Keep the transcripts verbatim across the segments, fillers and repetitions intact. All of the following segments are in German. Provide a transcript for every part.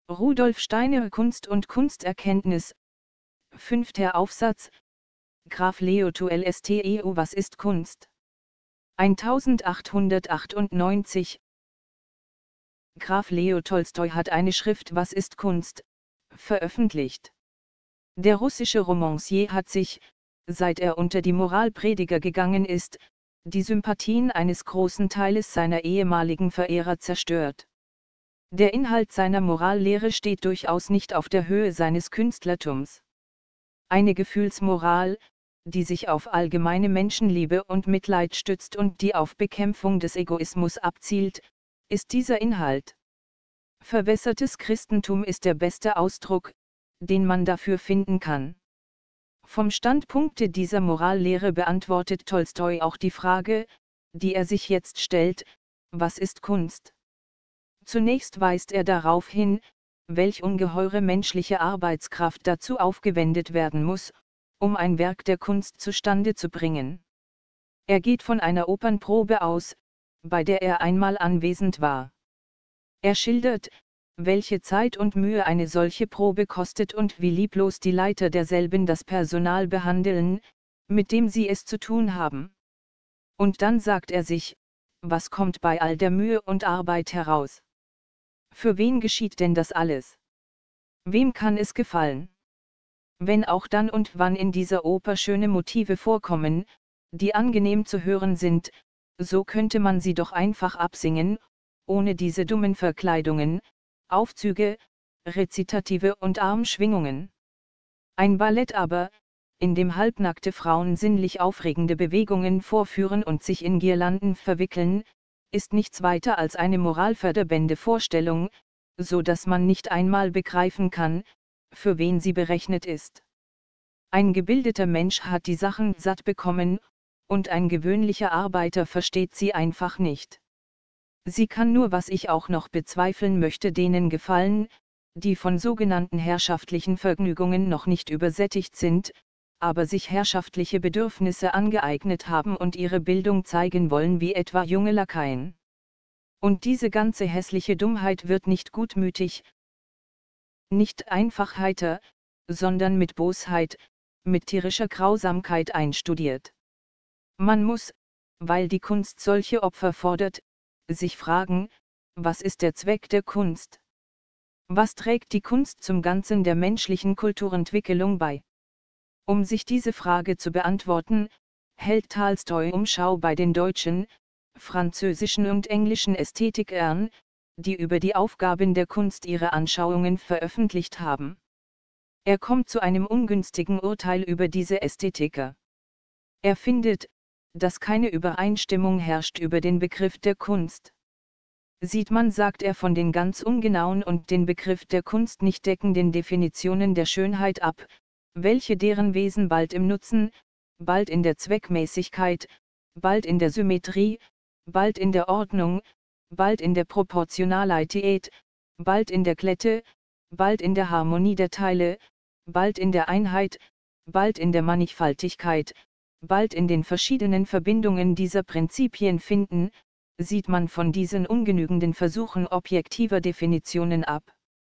Rudolf Steiner Kunst und Kunsterkenntnis. Fünfter Aufsatz. Graf Leo Tolstoi Was ist Kunst? eintausendachthundertachtundneunzig. Graf Leo Tolstoi hat eine Schrift Was ist Kunst? Veröffentlicht. Der russische Romancier hat sich, seit er unter die Moralprediger gegangen ist, die Sympathien eines großen Teiles seiner ehemaligen Verehrer zerstört. Der Inhalt seiner Morallehre steht durchaus nicht auf der Höhe seines Künstlertums. Eine Gefühlsmoral, die sich auf allgemeine Menschenliebe und Mitleid stützt und die auf Bekämpfung des Egoismus abzielt, ist dieser Inhalt. Verwässertes Christentum ist der beste Ausdruck, den man dafür finden kann. Vom Standpunkte dieser Morallehre beantwortet Tolstoi auch die Frage, die er sich jetzt stellt: Was ist Kunst? Zunächst weist er darauf hin, welch ungeheure menschliche Arbeitskraft dazu aufgewendet werden muss, um ein Werk der Kunst zustande zu bringen. Er geht von einer Opernprobe aus, bei der er einmal anwesend war. Er schildert, welche Zeit und Mühe eine solche Probe kostet und wie lieblos die Leiter derselben das Personal behandeln, mit dem sie es zu tun haben. Und dann sagt er sich, was kommt bei all der Mühe und Arbeit heraus? Für wen geschieht denn das alles? Wem kann es gefallen? Wenn auch dann und wann in dieser Oper schöne Motive vorkommen, die angenehm zu hören sind, so könnte man sie doch einfach absingen, ohne diese dummen Verkleidungen, Aufzüge, Rezitative und Armschwingungen. Ein Ballett aber, in dem halbnackte Frauen sinnlich aufregende Bewegungen vorführen und sich in Girlanden verwickeln, ist nichts weiter als eine moralverderbende Vorstellung, so dass man nicht einmal begreifen kann, für wen sie berechnet ist. Ein gebildeter Mensch hat die Sachen satt bekommen, und ein gewöhnlicher Arbeiter versteht sie einfach nicht. Sie kann nur, was ich auch noch bezweifeln möchte, denen gefallen, die von sogenannten herrschaftlichen Vergnügungen noch nicht übersättigt sind, aber sich herrschaftliche Bedürfnisse angeeignet haben und ihre Bildung zeigen wollen wie etwa junge Lakaien. Und diese ganze hässliche Dummheit wird nicht gutmütig, nicht einfach heiter, sondern mit Bosheit, mit tierischer Grausamkeit einstudiert. Man muss, weil die Kunst solche Opfer fordert, sich fragen, was ist der Zweck der Kunst? Was trägt die Kunst zum Ganzen der menschlichen Kulturentwicklung bei? Um sich diese Frage zu beantworten, hält Tolstoi Umschau bei den deutschen, französischen und englischen Ästhetikern, die über die Aufgaben der Kunst ihre Anschauungen veröffentlicht haben. Er kommt zu einem ungünstigen Urteil über diese Ästhetiker. Er findet, dass keine Übereinstimmung herrscht über den Begriff der Kunst. Sieht man, sagt er, von den ganz ungenauen und den Begriff der Kunst nicht deckenden Definitionen der Schönheit ab, welche deren Wesen bald im Nutzen, bald in der Zweckmäßigkeit, bald in der Symmetrie, bald in der Ordnung, bald in der Proportionalität, bald in der Glätte, bald in der Harmonie der Teile, bald in der Einheit, bald in der Mannigfaltigkeit, bald in den verschiedenen Verbindungen dieser Prinzipien finden, sieht man von diesen ungenügenden Versuchen objektiver Definitionen ab.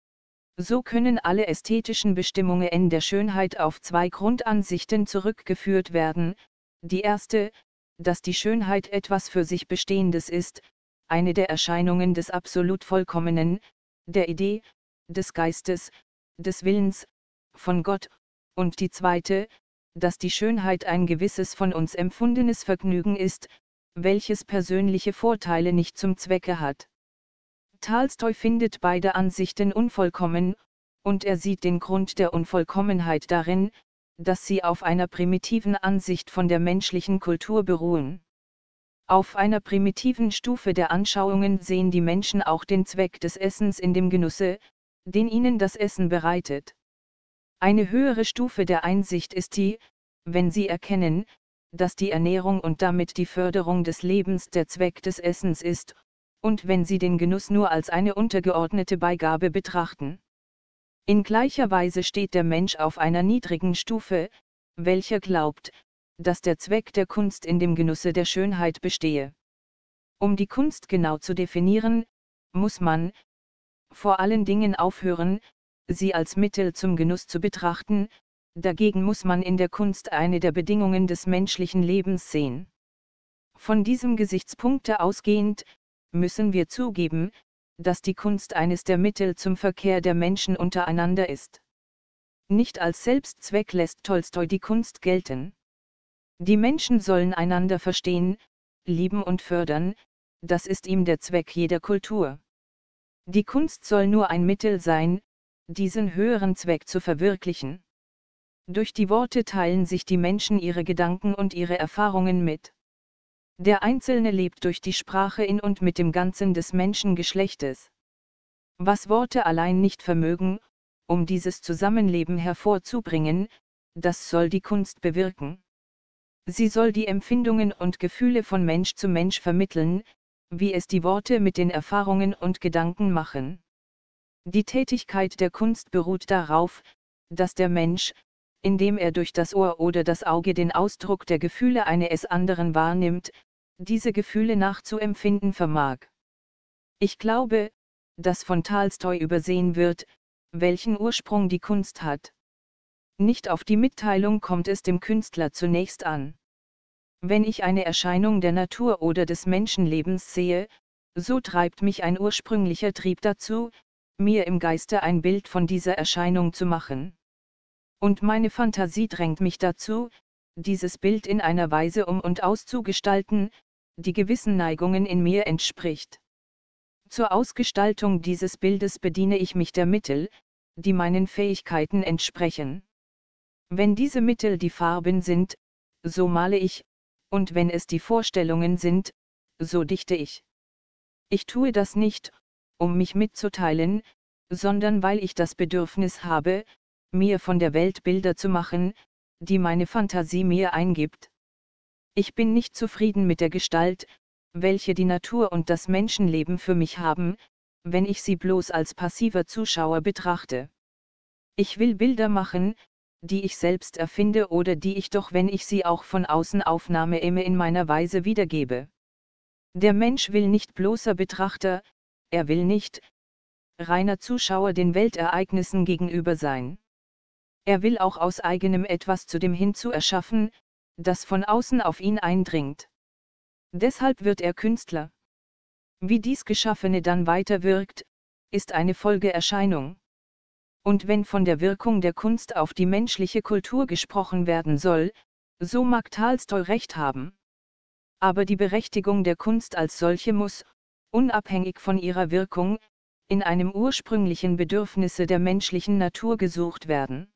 So können alle ästhetischen Bestimmungen der Schönheit auf zwei Grundansichten zurückgeführt werden: die erste, dass die Schönheit etwas für sich Bestehendes ist, eine der Erscheinungen des absolut Vollkommenen, der Idee, des Geistes, des Willens, von Gott, und die zweite, dass die Schönheit ein gewisses von uns empfundenes Vergnügen ist, welches persönliche Vorteile nicht zum Zwecke hat. Tolstoi findet beide Ansichten unvollkommen, und er sieht den Grund der Unvollkommenheit darin, dass sie auf einer primitiven Ansicht von der menschlichen Kultur beruhen. Auf einer primitiven Stufe der Anschauungen sehen die Menschen auch den Zweck des Essens in dem Genusse, den ihnen das Essen bereitet. Eine höhere Stufe der Einsicht ist die, wenn sie erkennen, dass die Ernährung und damit die Förderung des Lebens der Zweck des Essens ist, und wenn sie den Genuss nur als eine untergeordnete Beigabe betrachten. In gleicher Weise steht der Mensch auf einer niedrigen Stufe, welcher glaubt, dass der Zweck der Kunst in dem Genusse der Schönheit bestehe. Um die Kunst genau zu definieren, muss man, vor allen Dingen aufhören, sie als Mittel zum Genuss zu betrachten, dagegen muss man in der Kunst eine der Bedingungen des menschlichen Lebens sehen. Von diesem Gesichtspunkte ausgehend, müssen wir zugeben, dass die Kunst eines der Mittel zum Verkehr der Menschen untereinander ist. Nicht als Selbstzweck lässt Tolstoi die Kunst gelten. Die Menschen sollen einander verstehen, lieben und fördern, das ist ihm der Zweck jeder Kultur. Die Kunst soll nur ein Mittel sein, diesen höheren Zweck zu verwirklichen. Durch die Worte teilen sich die Menschen ihre Gedanken und ihre Erfahrungen mit. Der Einzelne lebt durch die Sprache in und mit dem Ganzen des Menschengeschlechtes. Was Worte allein nicht vermögen, um dieses Zusammenleben hervorzubringen, das soll die Kunst bewirken. Sie soll die Empfindungen und Gefühle von Mensch zu Mensch vermitteln, wie es die Worte mit den Erfahrungen und Gedanken machen. Die Tätigkeit der Kunst beruht darauf, dass der Mensch, indem er durch das Ohr oder das Auge den Ausdruck der Gefühle eines anderen wahrnimmt, diese Gefühle nachzuempfinden vermag. Ich glaube, dass von Tolstoi übersehen wird, welchen Ursprung die Kunst hat. Nicht auf die Mitteilung kommt es dem Künstler zunächst an. Wenn ich eine Erscheinung der Natur oder des Menschenlebens sehe, so treibt mich ein ursprünglicher Trieb dazu, mir im Geiste ein Bild von dieser Erscheinung zu machen. Und meine Fantasie drängt mich dazu, dieses Bild in einer Weise um und auszugestalten, die gewissen Neigungen in mir entspricht. Zur Ausgestaltung dieses Bildes bediene ich mich der Mittel, die meinen Fähigkeiten entsprechen. Wenn diese Mittel die Farben sind, so male ich, und wenn es die Vorstellungen sind, so dichte ich. Ich tue das nicht, um mich mitzuteilen, sondern weil ich das Bedürfnis habe, mir von der Welt Bilder zu machen, die meine Fantasie mir eingibt. Ich bin nicht zufrieden mit der Gestalt, welche die Natur und das Menschenleben für mich haben, wenn ich sie bloß als passiver Zuschauer betrachte. Ich will Bilder machen, die ich selbst erfinde oder die ich doch, wenn ich sie auch von außen aufnahme, immer in meiner Weise wiedergebe. Der Mensch will nicht bloßer Betrachter, er will nicht reiner Zuschauer den Weltereignissen gegenüber sein. Er will auch aus eigenem etwas zu dem hinzu erschaffen, das von außen auf ihn eindringt. Deshalb wird er Künstler. Wie dies Geschaffene dann weiterwirkt, ist eine Folgeerscheinung. Und wenn von der Wirkung der Kunst auf die menschliche Kultur gesprochen werden soll, so mag Tolstoi recht haben. Aber die Berechtigung der Kunst als solche muss, unabhängig von ihrer Wirkung, in einem ursprünglichen Bedürfnisse der menschlichen Natur gesucht werden.